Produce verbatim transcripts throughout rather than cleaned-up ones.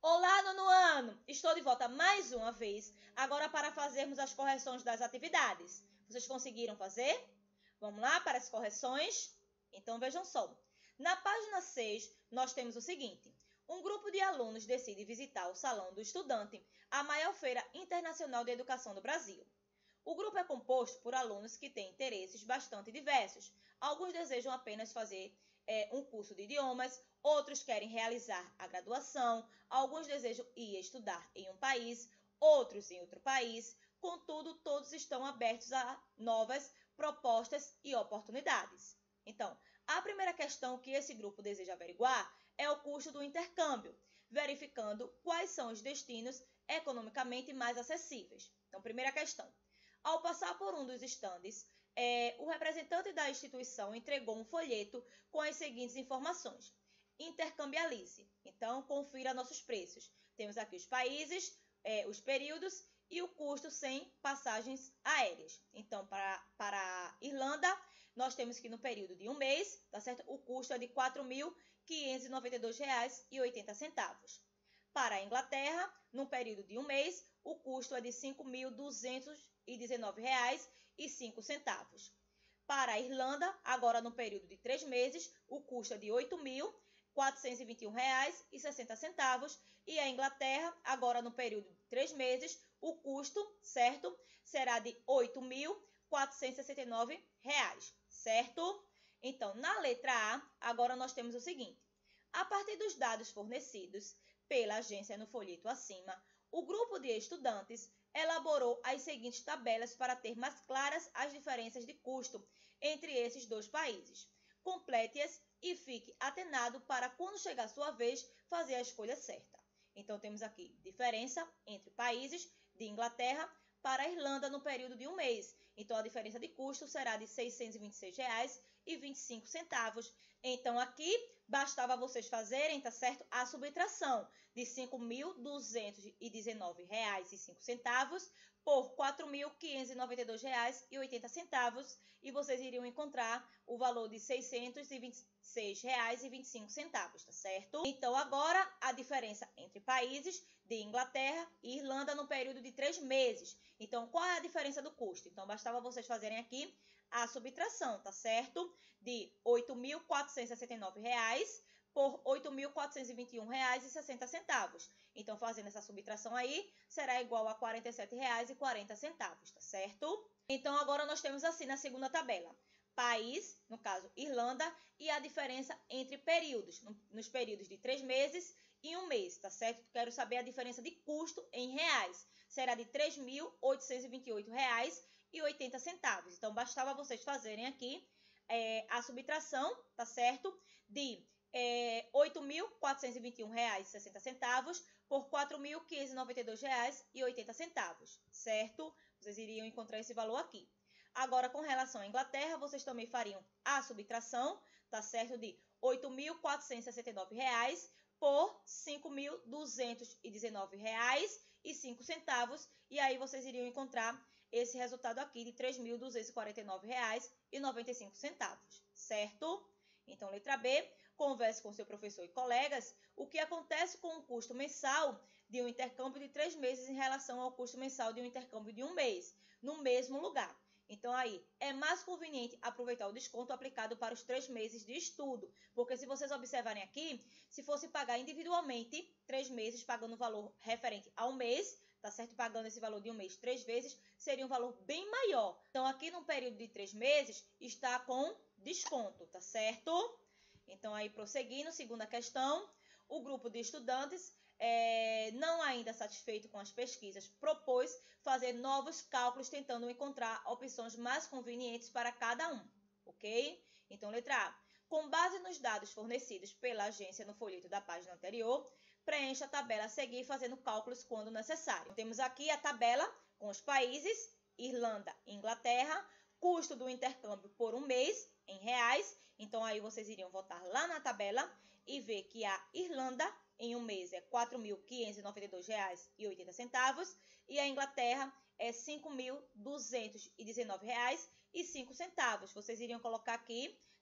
Olá, nono ano! Estou de volta mais uma vez, agora para fazermos as correções das atividades. Vocês conseguiram fazer? Vamos lá para as correções? Então vejam só. Na página seis, nós temos o seguinte. Um grupo de alunos decide visitar o Salão do Estudante, a maior feira internacional de educação do Brasil. O grupo é composto por alunos que têm interesses bastante diversos. Alguns desejam apenas fazer é, um curso de idiomas, outros querem realizar a graduação, alguns desejam ir estudar em um país, outros em outro país. Contudo, todos estão abertos a novas propostas e oportunidades. Então, a primeira questão que esse grupo deseja averiguar é o custo do intercâmbio, verificando quais são os destinos economicamente mais acessíveis. Então, primeira questão. Ao passar por um dos estandes, é, o representante da instituição entregou um folheto com as seguintes informações. Intercambialize. Então, confira nossos preços. Temos aqui os países, é, os períodos e o custo sem passagens aéreas. Então, para, para a Irlanda, nós temos que no período de um mês, tá certo? O custo é de quatro mil quinhentos e noventa e dois reais e oitenta centavos. Para a Inglaterra, no período de um mês, o custo é de cinco mil duzentos e dezenove reais e cinco centavos. Para a Irlanda, agora no período de três meses, o custo é de oito mil quatrocentos e vinte e um reais e sessenta centavos. E a Inglaterra, agora no período de três meses, o custo, certo, será de oito mil quatrocentos e sessenta e nove reais, certo? Então, na letra A, agora nós temos o seguinte. A partir dos dados fornecidos pela agência no folheto acima, o grupo de estudantes elaborou as seguintes tabelas para ter mais claras as diferenças de custo entre esses dois países. Complete-as e fique atenado para, quando chegar a sua vez, fazer a escolha certa. Então, temos aqui diferença entre países de Inglaterra para a Irlanda no período de um mês. Então, a diferença de custo será de seiscentos e vinte e seis reais e vinte e cinco centavos. Então, aqui, bastava vocês fazerem, tá certo, a subtração de cinco mil duzentos e dezenove reais e cinco centavos por quatro mil quinhentos e noventa e dois reais e oitenta centavos e vocês iriam encontrar o valor de seiscentos e vinte e seis reais e vinte e cinco centavos, tá certo? Então, agora, a diferença entre países de Inglaterra e Irlanda no período de três meses. Então, qual é a diferença do custo? Então, bastava vocês fazerem aqui a subtração, tá certo? De oito mil quatrocentos e sessenta e nove reais por oito mil quatrocentos e vinte e um reais e sessenta centavos. Então, fazendo essa subtração aí, será igual a quarenta e sete reais e quarenta centavos, tá certo? Então, agora nós temos assim na segunda tabela. País, no caso Irlanda, e a diferença entre períodos, nos períodos de três meses e um mês, tá certo? Quero saber a diferença de custo em reais. Será de três mil oitocentos e vinte e oito reais e oitenta centavos. Então, bastava vocês fazerem aqui é, a subtração, tá certo? De é, oito mil quatrocentos e vinte e um reais e sessenta centavos por quatro mil quinhentos e noventa e dois reais e oitenta centavos, certo? Vocês iriam encontrar esse valor aqui. Agora, com relação à Inglaterra, vocês também fariam a subtração, tá certo? De oito mil quatrocentos e sessenta e nove reais por cinco mil duzentos e dezenove reais e cinco centavos. E aí, vocês iriam encontrar esse resultado aqui de três mil duzentos e quarenta e nove reais e noventa e cinco centavos, certo? Então, letra B, converse com seu professor e colegas o que acontece com o custo mensal de um intercâmbio de três meses em relação ao custo mensal de um intercâmbio de um mês, no mesmo lugar. Então, aí, é mais conveniente aproveitar o desconto aplicado para os três meses de estudo. Porque se vocês observarem aqui, se fosse pagar individualmente, três meses, pagando o valor referente a um mês, tá certo? Pagando esse valor de um mês três vezes, seria um valor bem maior. Então, aqui no período de três meses, está com desconto, tá certo? Então, aí, prosseguindo, segunda questão, o grupo de estudantes, é, não ainda satisfeito com as pesquisas, propôs fazer novos cálculos tentando encontrar opções mais convenientes para cada um, ok? Então, letra A. Com base nos dados fornecidos pela agência no folheto da página anterior, preencha a tabela a seguir fazendo cálculos quando necessário. Temos aqui a tabela com os países, Irlanda e Inglaterra, custo do intercâmbio por um mês em reais. Então, aí vocês iriam voltar lá na tabela e ver que a Irlanda em um mês é quatro mil quinhentos e noventa e dois reais e oitenta centavos e a Inglaterra é cinco mil duzentos e dezenove reais e cinco centavos. Vocês iriam colocar aqui,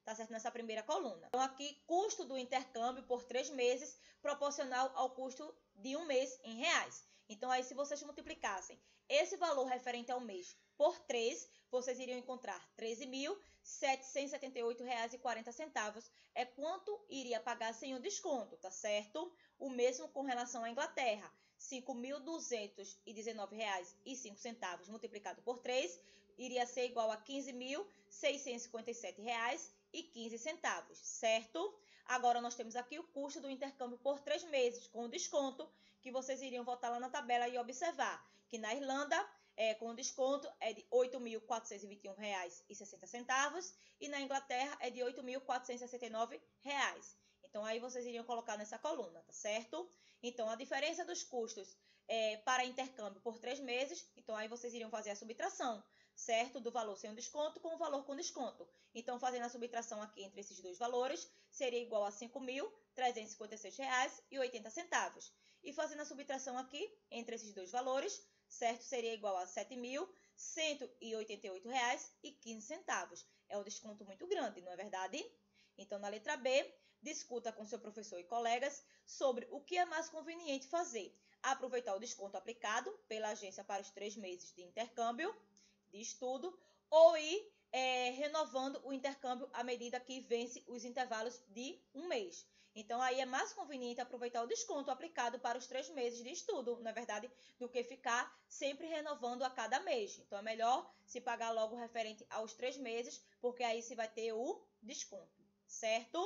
tá certo? Nessa primeira coluna. Então, aqui, custo do intercâmbio por três meses, proporcional ao custo de um mês em reais. Então, aí, se vocês multiplicassem esse valor referente ao mês por três, vocês iriam encontrar treze mil setecentos e setenta e oito reais e quarenta centavos. É quanto iria pagar sem o desconto, tá certo? O mesmo com relação à Inglaterra. cinco mil duzentos e dezenove reais e cinco centavos multiplicado por três iria ser igual a quinze mil seiscentos e cinquenta e sete reais e quinze centavos, certo? Agora, nós temos aqui o custo do intercâmbio por três meses, com desconto, que vocês iriam voltar lá na tabela e observar que na Irlanda, é, com desconto, é de oito mil quatrocentos e vinte e um reais e sessenta centavos e na Inglaterra é de oito mil quatrocentos e sessenta e nove reais. Então, aí vocês iriam colocar nessa coluna, tá certo? Então, a diferença dos custos é, para intercâmbio por três meses, então aí vocês iriam fazer a subtração, certo? Do valor sem o desconto com o valor com desconto. Então, fazendo a subtração aqui entre esses dois valores, seria igual a cinco mil trezentos e cinquenta e seis reais e oitenta centavos. E fazendo a subtração aqui entre esses dois valores, certo? Seria igual a sete mil cento e oitenta e oito reais e quinze centavos. É um desconto muito grande, não é verdade? Então, na letra B, discuta com seu professor e colegas sobre o que é mais conveniente fazer. Aproveitar o desconto aplicado pela agência para os três meses de intercâmbio de estudo ou ir é, renovando o intercâmbio à medida que vence os intervalos de um mês. Então, aí é mais conveniente aproveitar o desconto aplicado para os três meses de estudo, na verdade, do que ficar sempre renovando a cada mês. Então, é melhor se pagar logo referente aos três meses, porque aí se vai ter o desconto, certo?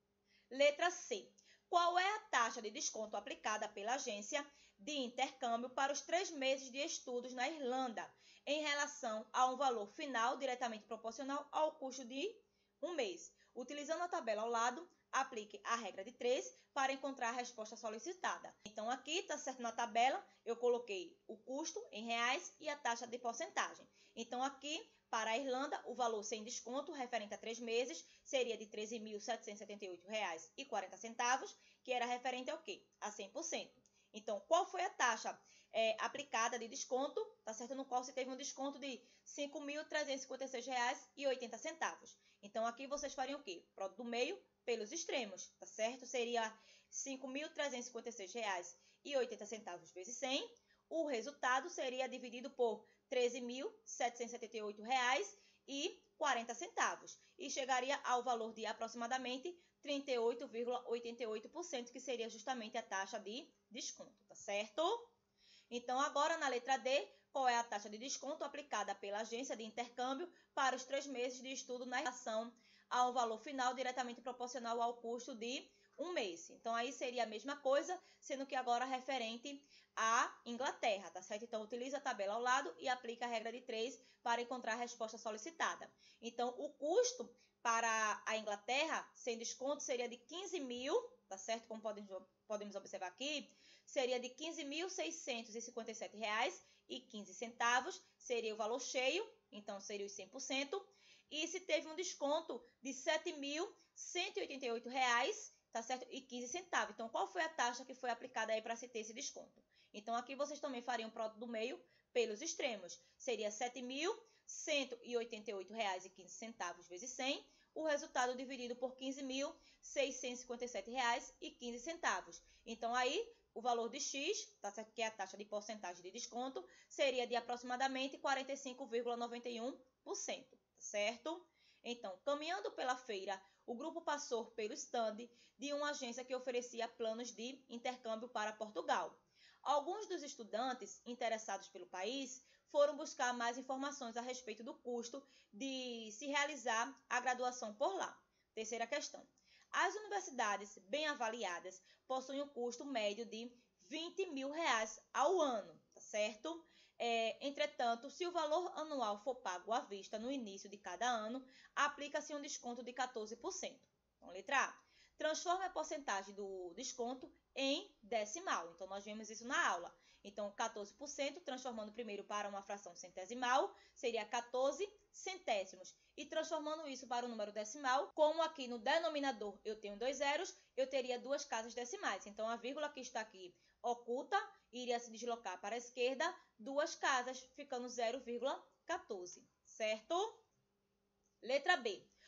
Letra C. Qual é a taxa de desconto aplicada pela agência de intercâmbio para os três meses de estudos na Irlanda, em relação a um valor final diretamente proporcional ao custo de um mês? Utilizando a tabela ao lado, aplique a regra de três para encontrar a resposta solicitada. Então, aqui está certo na tabela, eu coloquei o custo em reais e a taxa de porcentagem. Então, aqui, para a Irlanda, o valor sem desconto referente a três meses seria de treze mil setecentos e setenta e oito reais e quarenta centavos, que era referente ao quê? A cem por cento. Então, qual foi a taxa é, aplicada de desconto, tá certo? No qual se teve um desconto de cinco mil trezentos e cinquenta e seis reais e oitenta centavos. Então, aqui vocês fariam o quê? Produto do meio pelos extremos, tá certo? Seria cinco mil trezentos e cinquenta e seis reais e oitenta centavos vezes cem. O resultado seria dividido por treze mil setecentos e setenta e oito reais e quarenta centavos e chegaria ao valor de aproximadamente trinta e oito vírgula oitenta e oito por cento, que seria justamente a taxa de desconto, tá certo? Então, agora na letra D, qual é a taxa de desconto aplicada pela agência de intercâmbio para os três meses de estudo na relação ao valor final diretamente proporcional ao custo de um mês? Então, aí seria a mesma coisa, sendo que agora referente à Inglaterra, tá certo? Então, utiliza a tabela ao lado e aplica a regra de três para encontrar a resposta solicitada. Então, o custo para a Inglaterra, sem desconto, seria de quinze mil, tá certo? Como podemos, podemos observar aqui, seria de quinze mil seiscentos e cinquenta e sete reais e quinze centavos, seria o valor cheio, então seria os cem por cento. E se teve um desconto de sete mil cento e oitenta e oito reais, tá certo? E quinze centavos. Então, qual foi a taxa que foi aplicada aí para se ter esse desconto? Então, aqui vocês também fariam o produto do meio pelos extremos. Seria sete mil cento e oitenta e oito reais e quinze centavos vezes cem, o resultado dividido por quinze mil seiscentos e cinquenta e sete reais e quinze centavos. Então, aí, o valor de X, tá certo? Que é a taxa de porcentagem de desconto, seria de aproximadamente quarenta e cinco vírgula noventa e um por cento, certo? Então, caminhando pela feira, o grupo passou pelo stand de uma agência que oferecia planos de intercâmbio para Portugal. Alguns dos estudantes interessados pelo país foram buscar mais informações a respeito do custo de se realizar a graduação por lá. Terceira questão. As universidades bem avaliadas possuem um custo médio de vinte mil reais ao ano, tá certo? É, entretanto, se o valor anual for pago à vista no início de cada ano, aplica-se um desconto de quatorze por cento. Então, letra A. Transforme a porcentagem do desconto em decimal. Então, nós vimos isso na aula. Então, quatorze por cento, transformando primeiro para uma fração centesimal, seria quatorze centésimos. E transformando isso para o número decimal, como aqui no denominador eu tenho dois zeros, eu teria duas casas decimais. Então, a vírgula que está aqui oculta iria se deslocar para a esquerda, duas casas, ficando zero vírgula quatorze, certo? Letra B.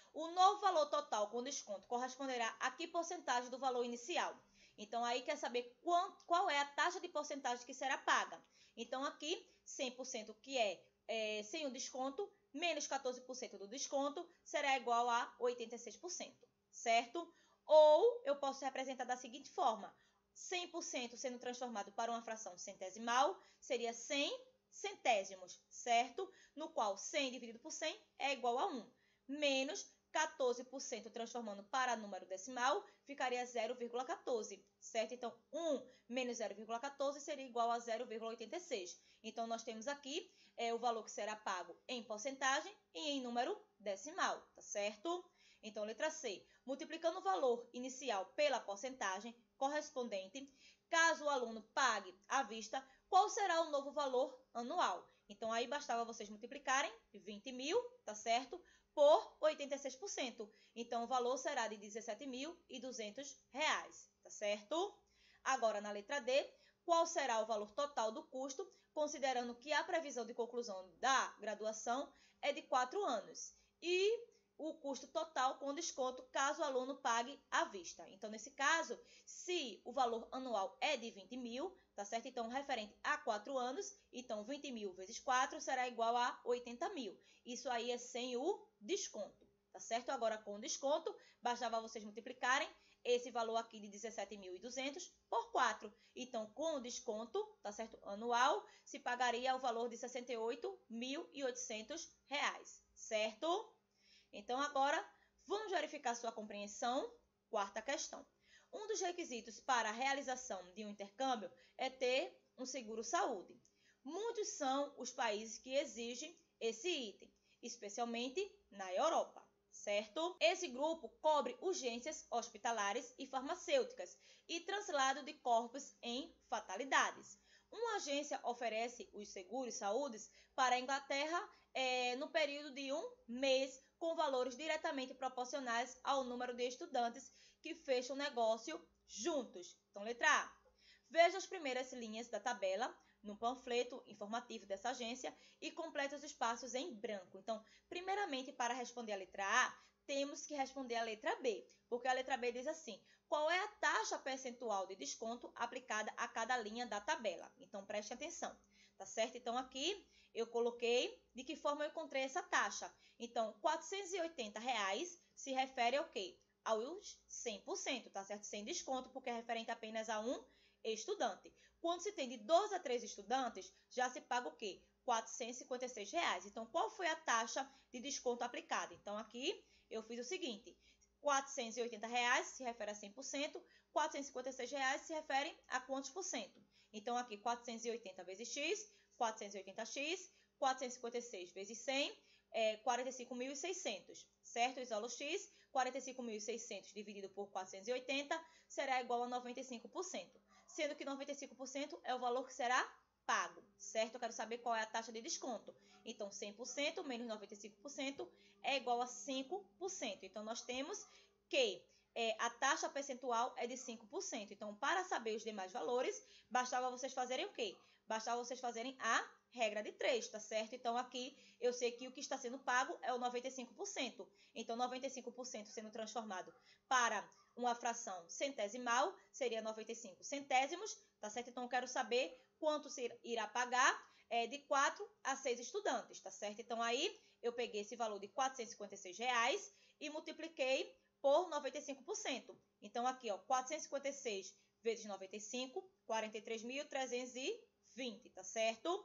O novo valor total com desconto corresponderá a que porcentagem do valor inicial? Então, aí quer saber qual, qual é a taxa de porcentagem que será paga. Então, aqui, cem por cento que é, é sem o desconto, menos quatorze por cento do desconto, será igual a oitenta e seis por cento, certo? Ou eu posso representar da seguinte forma, cem por cento sendo transformado para uma fração centesimal, seria cem centésimos, certo? No qual cem dividido por cem é igual a um, menos quatorze por cento transformando para número decimal, ficaria zero vírgula quatorze, certo? Então, um menos zero vírgula quatorze seria igual a zero vírgula oitenta e seis. Então, nós temos aqui é, o valor que será pago em porcentagem e em número decimal, tá certo? Então, letra C, multiplicando o valor inicial pela porcentagem correspondente, caso o aluno pague à vista, qual será o novo valor anual? Então, aí bastava vocês multiplicarem vinte mil, tá certo? Por oitenta e seis por cento. Então, o valor será de dezessete mil e duzentos reais, tá certo? Agora, na letra D, qual será o valor total do custo, considerando que a previsão de conclusão da graduação é de quatro anos e o custo total com desconto caso o aluno pague à vista. Então, nesse caso, se o valor anual é de vinte mil, tá certo? Então, referente a quatro anos, então vinte mil vezes quatro será igual a oitenta mil. Isso aí é sem o desconto, tá certo? Agora, com desconto, bastava vocês multiplicarem esse valor aqui de dezessete mil e duzentos por quatro. Então, com o desconto, tá certo? Anual, se pagaria o valor de sessenta e oito mil e oitocentos reais, certo? Então, agora, vamos verificar sua compreensão. Quarta questão. Um dos requisitos para a realização de um intercâmbio é ter um seguro-saúde. Muitos são os países que exigem esse item, especialmente na Europa, certo? Esse grupo cobre urgências hospitalares e farmacêuticas e translado de corpos em fatalidades. Uma agência oferece os seguros-saúdes para a Inglaterra é, no período de um mês, com valores diretamente proporcionais ao número de estudantes que fecham o negócio juntos. Então, letra A. Veja as primeiras linhas da tabela no panfleto informativo dessa agência e complete os espaços em branco. Então, primeiramente, para responder a letra A, temos que responder a letra B, porque a letra B diz assim, qual é a taxa percentual de desconto aplicada a cada linha da tabela? Então, preste atenção, tá certo? Então, aqui eu coloquei de que forma eu encontrei essa taxa. Então, quatrocentos e oitenta reais se refere ao quê? Aos cem por cento, tá certo? Sem desconto, porque é referente apenas a um estudante. Quando se tem de dois a três estudantes, já se paga o quê? quatrocentos e cinquenta e seis reais. Então, qual foi a taxa de desconto aplicada? Então, aqui eu fiz o seguinte, quatrocentos e oitenta reais se refere a cem por cento, quatrocentos e cinquenta e seis reais se refere a quantos por cento? Então, aqui, quatrocentos e oitenta vezes x, quatrocentos e oitenta x, quatrocentos e cinquenta e seis vezes cem, é quarenta e cinco mil e seiscentos, certo? Isolo x, quarenta e cinco mil e seiscentos dividido por quatrocentos e oitenta será igual a noventa e cinco por cento, sendo que noventa e cinco por cento é o valor que será pago, certo? Eu quero saber qual é a taxa de desconto. Então, cem por cento menos noventa e cinco por cento é igual a cinco por cento. Então, nós temos que é, a taxa percentual é de cinco por cento. Então, para saber os demais valores, bastava vocês fazerem o quê? Bastava vocês fazerem a regra de três, tá certo? Então, aqui eu sei que o que está sendo pago é o noventa e cinco por cento. Então, noventa e cinco por cento sendo transformado para uma fração centesimal, seria noventa e cinco centésimos, tá certo? Então, eu quero saber quanto se irá pagar é, de quatro a seis estudantes, tá certo? Então, aí eu peguei esse valor de quatrocentos e cinquenta e seis reais e multipliquei por noventa e cinco por cento. Então, aqui, ó, quatrocentos e cinquenta e seis vezes noventa e cinco, quarenta e três mil trezentos e vinte, tá certo?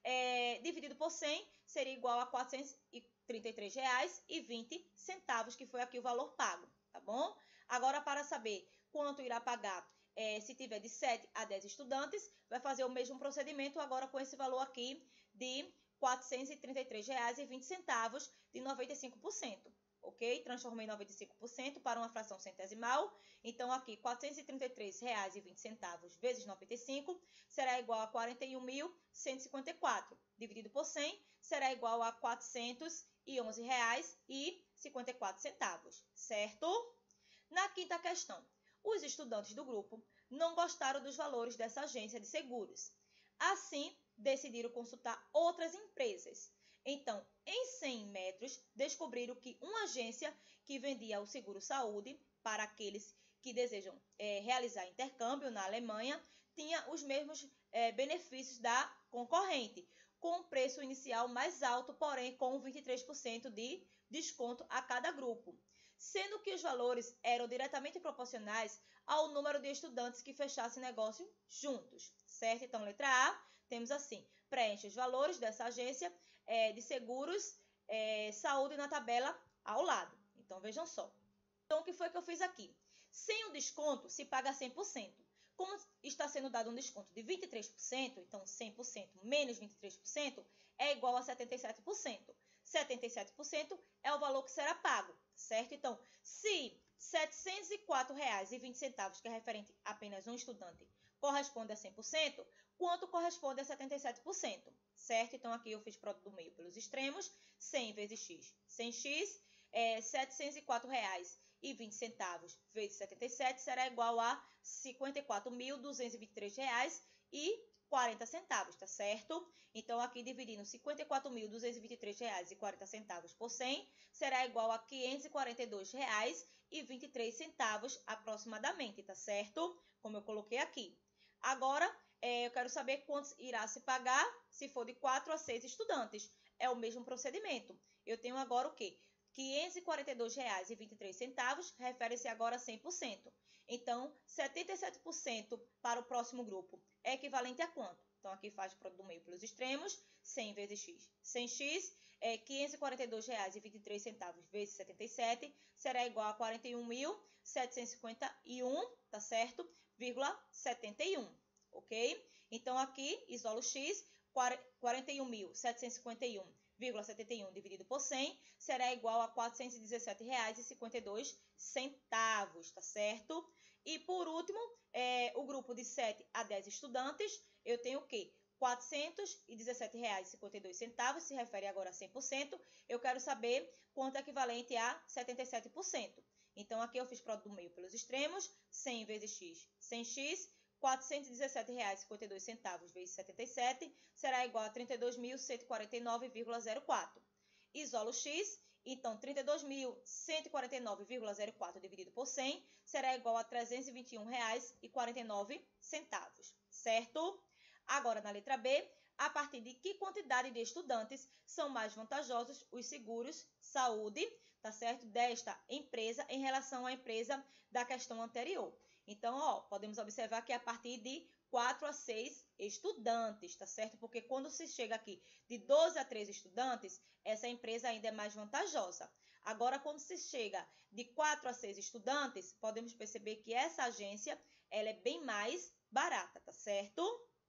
É, dividido por cem seria igual a quatrocentos e trinta e três reais e vinte centavos, que foi aqui o valor pago, tá bom? Agora, para saber quanto irá pagar é, se tiver de sete a dez estudantes, vai fazer o mesmo procedimento agora com esse valor aqui de quatrocentos e trinta e três reais e vinte centavos de noventa e cinco por cento. Ok? Transformei noventa e cinco por cento para uma fração centesimal. Então, aqui, quatrocentos e trinta e três reais e vinte centavos vezes noventa e cinco será igual a quarenta e um mil cento e cinquenta e quatro. Dividido por cem será igual a quatrocentos e onze reais e cinquenta e quatro centavos. Certo? Na quinta questão, os estudantes do grupo não gostaram dos valores dessa agência de seguros. Assim, decidiram consultar outras empresas. Então, em cem metros, descobriram que uma agência que vendia o seguro-saúde para aqueles que desejam é, realizar intercâmbio na Alemanha tinha os mesmos é, benefícios da concorrente, com um preço inicial mais alto, porém com vinte e três por cento de desconto a cada grupo, sendo que os valores eram diretamente proporcionais ao número de estudantes que fechassem negócio juntos, certo? Então, letra A, temos assim, preenche os valores dessa agência é, de seguros, é, saúde na tabela ao lado. Então, vejam só. Então, o que foi que eu fiz aqui? Sem o desconto, se paga cem por cento. Como está sendo dado um desconto de vinte e três por cento, então cem por cento menos vinte e três por cento é igual a setenta e sete por cento. setenta e sete por cento é o valor que será pago, certo? Então, se setecentos e quatro reais e vinte centavos, que é referente a apenas um estudante, corresponde a cem por cento, quanto corresponde a setenta e sete por cento, certo? Então, aqui eu fiz produto do meio pelos extremos, cem vezes x. cem x é setecentos e quatro reais e vinte centavos vezes setenta e sete será igual a cinquenta e quatro mil duzentos e vinte e três reais e quarenta centavos, tá certo? Então, aqui dividindo cinquenta e quatro mil duzentos e vinte e três reais e quarenta centavos por cem será igual a quinhentos e quarenta e dois reais e vinte e três centavos aproximadamente, tá certo? Como eu coloquei aqui. Agora, é, eu quero saber quantos irá se pagar se for de quatro a seis estudantes. É o mesmo procedimento. Eu tenho agora o quê? quinhentos e quarenta e dois reais e vinte e três centavos refere-se agora a cem por cento. Então, setenta e sete por cento para o próximo grupo é equivalente a quanto? Então, aqui faz o produto do meio pelos extremos, cem vezes x. cem x é quinhentos e quarenta e dois reais e vinte e três centavos vezes setenta e sete será igual a quarenta e um mil setecentos e cinquenta e um, tá certo? Vírgula setenta e um, ok? Então, aqui, isolo x, quarenta e um mil setecentos e cinquenta e um vírgula setenta e um dividido por cem será igual a quatrocentos e dezessete reais e cinquenta e dois centavos, tá certo? E por último, é, o grupo de sete a dez estudantes, eu tenho o quê? quatrocentos e dezessete reais e cinquenta e dois centavos, se refere agora a cem por cento. Eu quero saber quanto é equivalente a setenta e sete por cento. Então, aqui eu fiz produto do meio pelos extremos, cem vezes x, cem x, quatrocentos e dezessete reais e cinquenta e dois centavos vezes setenta e sete será igual a trinta e dois mil cento e quarenta e nove vírgula zero quatro. Isolo x, então trinta e dois mil cento e quarenta e nove vírgula zero quatro dividido por cem será igual a trezentos e vinte e um reais e quarenta e nove centavos, certo? Agora, na letra B, a partir de que quantidade de estudantes são mais vantajosos os seguros saúde, tá certo? Desta empresa em relação à empresa da questão anterior. Então, ó, podemos observar que é a partir de quatro a seis estudantes, tá certo? Porque quando se chega aqui de doze a treze estudantes, essa empresa ainda é mais vantajosa. Agora, quando se chega de quatro a seis estudantes, podemos perceber que essa agência, ela é bem mais barata, tá certo?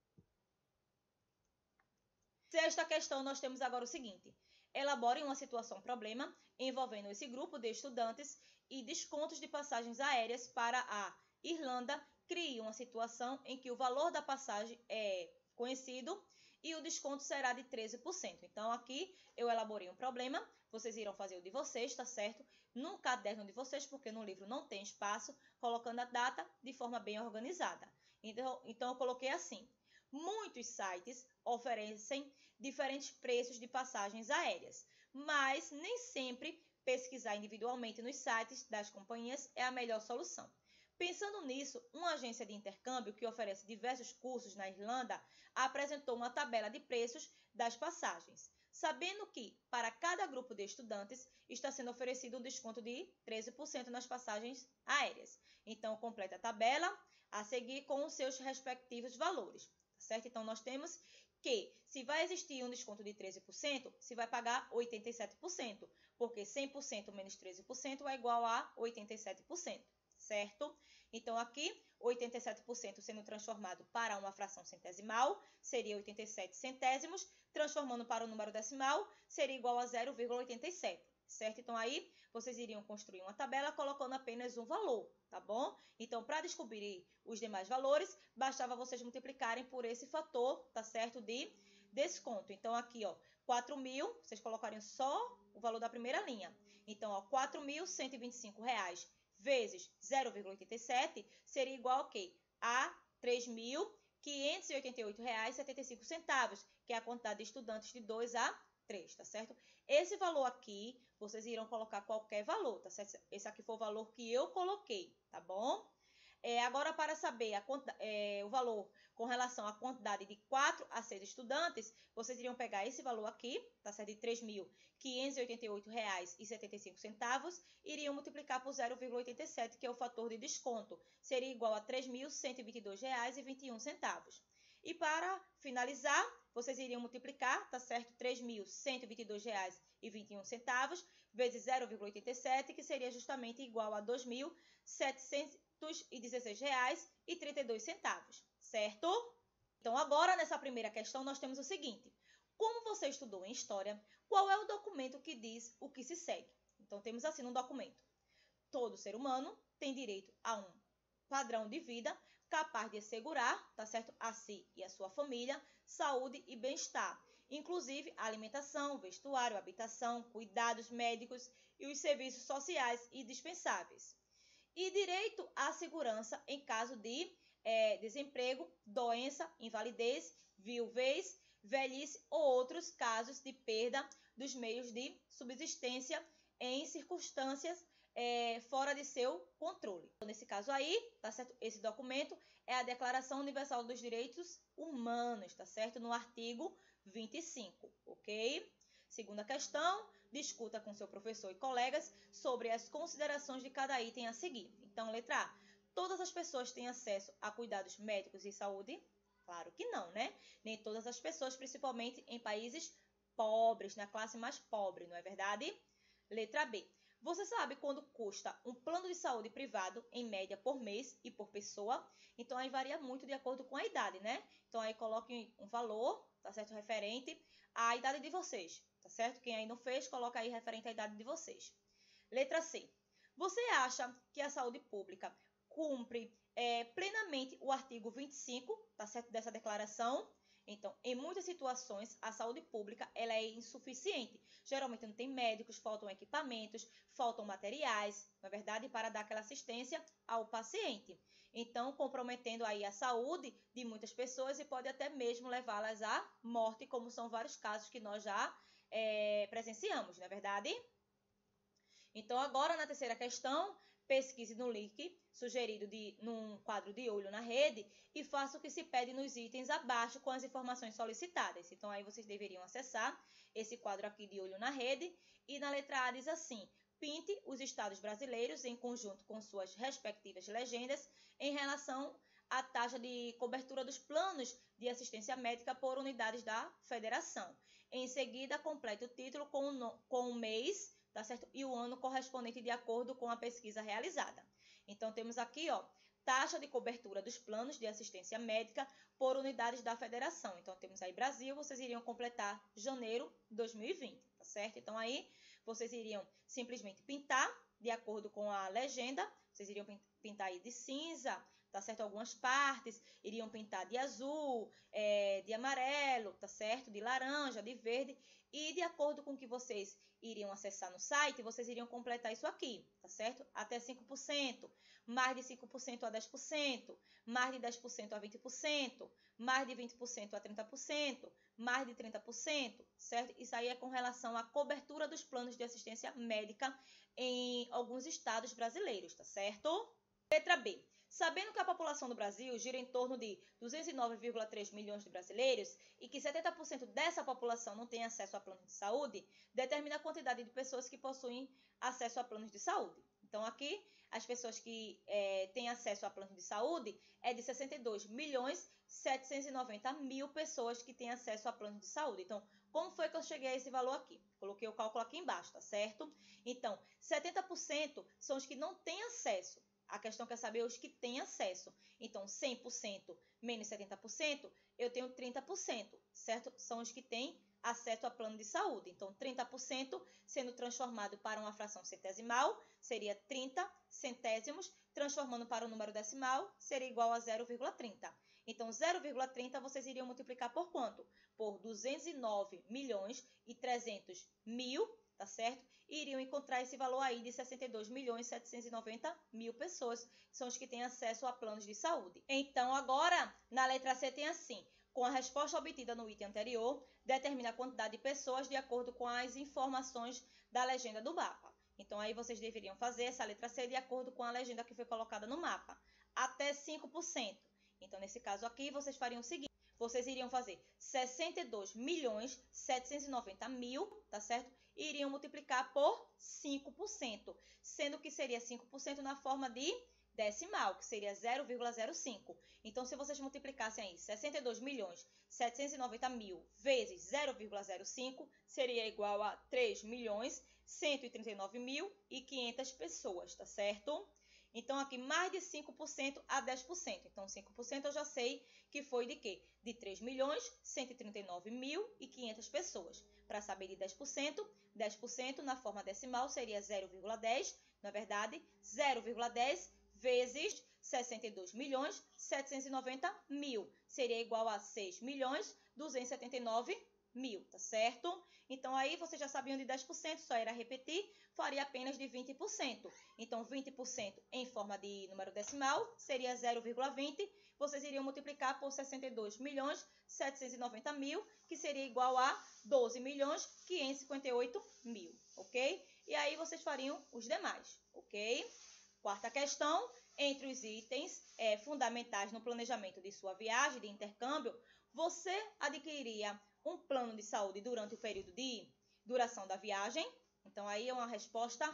Sexta questão, nós temos agora o seguinte. Elabore uma situação-problema envolvendo esse grupo de estudantes e descontos de passagens aéreas para a Irlanda. Crie uma situação em que o valor da passagem é conhecido e o desconto será de treze por cento. Então, aqui eu elaborei um problema, vocês irão fazer o de vocês, tá certo? No caderno de vocês, porque no livro não tem espaço, colocando a data de forma bem organizada. Então, então eu coloquei assim. Muitos sites oferecem diferentes preços de passagens aéreas, mas nem sempre pesquisar individualmente nos sites das companhias é a melhor solução. Pensando nisso, uma agência de intercâmbio que oferece diversos cursos na Irlanda apresentou uma tabela de preços das passagens, sabendo que, para cada grupo de estudantes, está sendo oferecido um desconto de treze por cento nas passagens aéreas. Então, completa a tabela a seguir com os seus respectivos valores, certo? Então, nós temos que, se vai existir um desconto de treze por cento, se vai pagar oitenta e sete por cento, porque cem por cento menos treze por cento é igual a oitenta e sete por cento, certo? Então, aqui, oitenta e sete por cento sendo transformado para uma fração centesimal, seria oitenta e sete centésimos, transformando para o número decimal, seria igual a zero vírgula oitenta e sete, certo? Então, aí, vocês iriam construir uma tabela colocando apenas um valor, tá bom? Então, para descobrir os demais valores, bastava vocês multiplicarem por esse fator, tá certo? De desconto. Então, aqui, ó, quatro mil, vocês colocariam só o valor da primeira linha. Então, ó, quatro mil cento e vinte e cinco reais vezes zero vírgula oitenta e sete seria igual a quê? A três mil quinhentos e oitenta e oito reais e setenta e cinco centavos, que é a quantidade de estudantes de dois a três, tá certo? Esse valor aqui, vocês irão colocar qualquer valor, tá certo? Esse aqui foi o valor que eu coloquei, tá bom? É, agora, para saber a, é, o valor com relação à quantidade de quatro a seis estudantes, vocês iriam pegar esse valor aqui, tá certo? De três mil quinhentos e oitenta e oito reais e setenta e cinco centavos, iriam multiplicar por zero vírgula oitenta e sete, que é o fator de desconto. Seria igual a três mil cento e vinte e dois reais e vinte e um centavos. E para finalizar, vocês iriam multiplicar, tá certo? três mil cento e vinte e dois reais e vinte e um centavos vezes zero vírgula oitenta e sete, que seria justamente igual a dois mil setecentos e dezesseis reais e trinta e dois centavos, certo? Então, agora, nessa primeira questão, nós temos o seguinte. Como você estudou em História, qual é o documento que diz o que se segue? Então, temos assim um documento. Todo ser humano tem direito a um padrão de vida capaz de assegurar, tá certo, a si e a sua família, saúde e bem-estar, inclusive alimentação, vestuário, habitação, cuidados médicos e os serviços sociais indispensáveis. E direito à segurança em caso de é, desemprego, doença, invalidez, viuvez, velhice ou outros casos de perda dos meios de subsistência em circunstâncias é, fora de seu controle. Então, nesse caso aí, tá certo? Esse documento é a Declaração Universal dos Direitos Humanos, tá certo? No artigo vinte e cinco, ok? Segunda questão, discuta com seu professor e colegas sobre as considerações de cada item a seguir. Então, letra A, todas as pessoas têm acesso a cuidados médicos e saúde? Claro que não, né? Nem todas as pessoas, principalmente em países pobres, na classe mais pobre, não é verdade? Letra B, você sabe quando custa um plano de saúde privado, em média, por mês e por pessoa? Então, aí varia muito de acordo com a idade, né? Então, aí coloque um valor, tá certo? Referente à idade de vocês. Tá certo? Quem aí não fez, coloca aí referente à idade de vocês. Letra C. Você acha que a saúde pública cumpre é, plenamente o artigo vinte e cinco, tá certo? Dessa declaração? Então, em muitas situações, a saúde pública ela é insuficiente. Geralmente não tem médicos, faltam equipamentos, faltam materiais, na verdade, para dar aquela assistência ao paciente. Então, comprometendo aí a saúde de muitas pessoas e pode até mesmo levá-las à morte, como são vários casos que nós já É, presenciamos, não é verdade? Então, agora na terceira questão, pesquise no link sugerido de, num quadro de olho na rede e faça o que se pede nos itens abaixo com as informações solicitadas. Então, aí vocês deveriam acessar esse quadro aqui de olho na rede e na letra A diz assim, pinte os estados brasileiros em conjunto com suas respectivas legendas em relação à taxa de cobertura dos planos de assistência médica por unidades da federação. Em seguida, complete o título com o, com o mês, tá certo? E o ano correspondente de acordo com a pesquisa realizada. Então, temos aqui, ó, taxa de cobertura dos planos de assistência médica por unidades da federação. Então, temos aí Brasil, vocês iriam completar janeiro de dois mil e vinte, tá certo? Então, aí, vocês iriam simplesmente pintar de acordo com a legenda, vocês iriam pintar aí de cinza, tá certo? Algumas partes iriam pintar de azul, é, de amarelo, tá certo? De laranja, de verde. E de acordo com o que vocês iriam acessar no site, vocês iriam completar isso aqui, tá certo? Até cinco por cento, mais de cinco por cento a dez por cento, mais de dez por cento a vinte por cento, mais de vinte por cento a trinta por cento, mais de trinta por cento, certo? Isso aí é com relação à cobertura dos planos de assistência médica em alguns estados brasileiros, tá certo? Letra B. Sabendo que a população do Brasil gira em torno de duzentos e nove vírgula três milhões de brasileiros e que setenta por cento dessa população não tem acesso a planos de saúde, determina a quantidade de pessoas que possuem acesso a planos de saúde. Então, aqui, as pessoas que é, têm acesso a planos de saúde é de sessenta e dois milhões setecentos e noventa mil pessoas que têm acesso a planos de saúde. Então, como foi que eu cheguei a esse valor aqui? Coloquei o cálculo aqui embaixo, tá certo? Então, setenta por cento são os que não têm acesso. A questão quer saber os que têm acesso. Então, cem por cento menos setenta por cento, eu tenho trinta por cento, certo? São os que têm acesso a plano de saúde. Então, trinta por cento sendo transformado para uma fração centesimal, seria trinta centésimos, transformando para um número decimal, seria igual a zero vírgula trinta. Então, zero vírgula trinta vocês iriam multiplicar por quanto? Por duzentos e nove milhões e trezentos mil, tá certo? E iriam encontrar esse valor aí de sessenta e dois milhões setecentos e noventa mil pessoas, são os que têm acesso a planos de saúde. Então, agora, na letra C tem assim, com a resposta obtida no item anterior, determina a quantidade de pessoas de acordo com as informações da legenda do mapa. Então, aí vocês deveriam fazer essa letra C de acordo com a legenda que foi colocada no mapa. Até cinco por cento. Então, nesse caso aqui, vocês fariam o seguinte. Vocês iriam fazer sessenta e dois milhões setecentos e noventa mil, tá certo? E iriam multiplicar por cinco por cento. Sendo que seria cinco por cento na forma de decimal, que seria zero vírgula zero cinco. Então, se vocês multiplicassem aí sessenta e dois milhões setecentos e noventa mil vezes zero vírgula zero cinco, seria igual a três milhões cento e trinta e nove mil e quinhentas pessoas, tá certo? Então, aqui mais de cinco por cento a dez por cento. Então, cinco por cento eu já sei que foi de quê? De três milhões cento e trinta e nove mil e quinhentas pessoas. Para saber de dez por cento, dez por cento na forma decimal seria zero vírgula dez, na verdade, zero vírgula dez vezes sessenta e dois milhões setecentos e noventa mil. Seria igual a seis milhões duzentos e setenta e nove mil, tá certo? Então, aí vocês já sabiam de dez por cento, só era repetir, faria apenas de vinte por cento. Então, vinte por cento em forma de número decimal seria zero vírgula vinte. Vocês iriam multiplicar por sessenta e dois milhões setecentos e noventa mil, que seria igual a doze milhões quinhentos e cinquenta e oito mil, ok? E aí vocês fariam os demais, ok? Quarta questão, entre os itens é, fundamentais no planejamento de sua viagem de intercâmbio, você adquiriria um plano de saúde durante o período de duração da viagem? Então, aí é uma resposta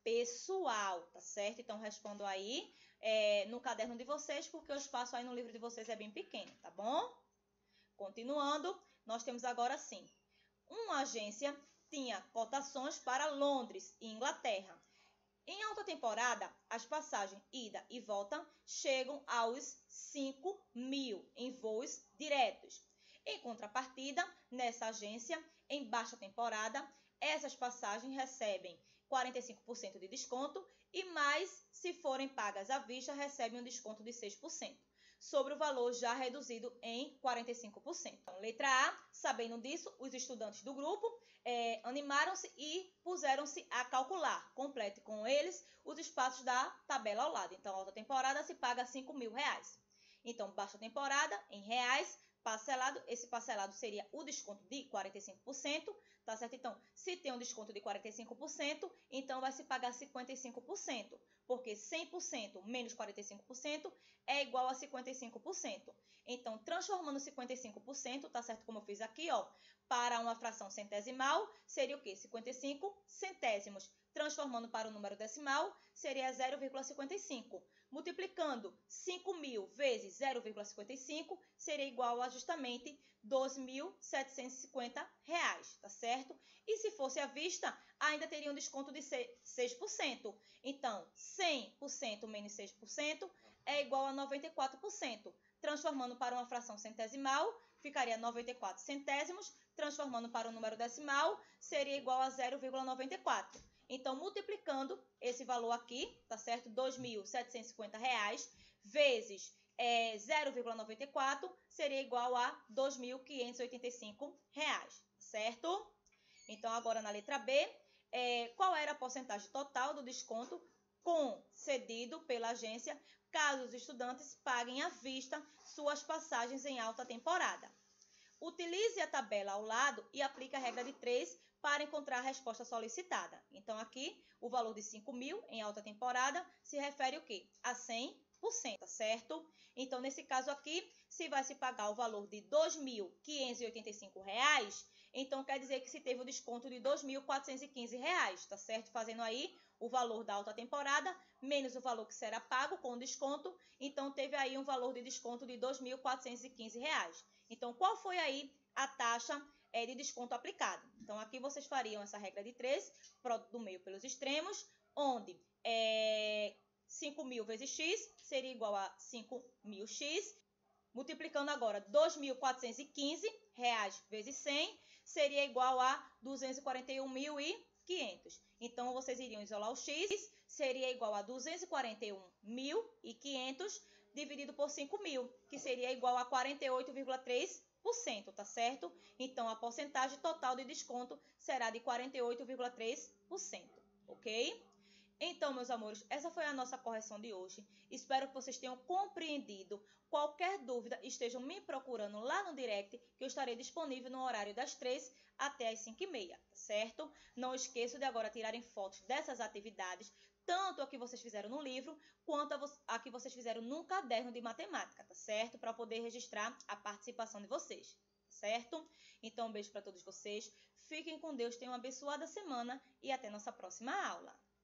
pessoal, tá certo? Então, respondo aí é, no caderno de vocês, porque o espaço aí no livro de vocês é bem pequeno, tá bom? Continuando, nós temos agora sim. Uma agência tinha cotações para Londres e Inglaterra. Em alta temporada, as passagens ida e volta chegam aos cinco mil em voos diretos. Em contrapartida, nessa agência, em baixa temporada, essas passagens recebem quarenta e cinco por cento de desconto e mais, se forem pagas à vista, recebem um desconto de seis por cento, sobre o valor já reduzido em quarenta e cinco por cento. Então, letra A, sabendo disso, os estudantes do grupo é, animaram-se e puseram-se a calcular. Complete com eles os espaços da tabela ao lado. Então, alta temporada se paga cinco mil reais. Então, baixa temporada, em reais, parcelado, esse parcelado seria o desconto de quarenta e cinco por cento, tá certo? Então, se tem um desconto de quarenta e cinco por cento, então vai se pagar cinquenta e cinco por cento, porque cem por cento menos quarenta e cinco por cento é igual a cinquenta e cinco por cento. Então, transformando cinquenta e cinco por cento, tá certo? Como eu fiz aqui, ó, para uma fração centesimal, seria o quê? cinquenta e cinco centésimos. Transformando para o número decimal, seria zero vírgula cinquenta e cinco. Multiplicando cinco mil vezes zero vírgula cinquenta e cinco, seria igual a justamente doze mil setecentos e cinquenta reais, tá certo? E se fosse à vista, ainda teria um desconto de seis por cento. Então, cem por cento menos seis por cento é igual a noventa e quatro por cento. Transformando para uma fração centesimal, ficaria noventa e quatro centésimos. Transformando para o número decimal, seria igual a zero vírgula noventa e quatro. Então, multiplicando esse valor aqui, tá certo? dois mil setecentos e cinquenta reais vezes é, zero vírgula noventa e quatro seria igual a dois mil quinhentos e oitenta e cinco reais, certo? Então, agora na letra B, é, qual era a porcentagem total do desconto concedido pela agência caso os estudantes paguem à vista suas passagens em alta temporada? Utilize a tabela ao lado e aplique a regra de três para encontrar a resposta solicitada. Então, aqui, o valor de cinco mil em alta temporada se refere o quê? A cem por cento, tá certo? Então, nesse caso aqui, se vai se pagar o valor de dois mil quinhentos e oitenta e cinco reais, então quer dizer que se teve o desconto de dois mil quatrocentos e quinze reais, tá certo? Fazendo aí o valor da alta temporada menos o valor que será pago com desconto, então teve aí um valor de desconto de dois mil quatrocentos e quinze reais. Então, qual foi aí a taxa é, de desconto aplicada? Então, aqui vocês fariam essa regra de três, produto do meio pelos extremos, onde é, cinco mil vezes x seria igual a cinco mil x, multiplicando agora dois mil quatrocentos e quinze reais vezes cem, seria igual a duzentos e quarenta e um mil e quinhentos. Então, vocês iriam isolar o x, seria igual a duzentos e quarenta e um mil e quinhentos dividido por cinco mil, que seria igual a quarenta e oito vírgula três por cento, tá certo? Então, a porcentagem total de desconto será de quarenta e oito vírgula três por cento, ok? Então, meus amores, essa foi a nossa correção de hoje. Espero que vocês tenham compreendido. Qualquer dúvida, estejam me procurando lá no direct, que eu estarei disponível no horário das três até as cinco e meia, tá certo? Não esqueçam de agora tirarem fotos dessas atividades, tanto a que vocês fizeram no livro, quanto a, a que vocês fizeram no caderno de matemática, tá certo? Para poder registrar a participação de vocês, tá certo? Então, um beijo para todos vocês. Fiquem com Deus, tenham uma abençoada semana e até nossa próxima aula.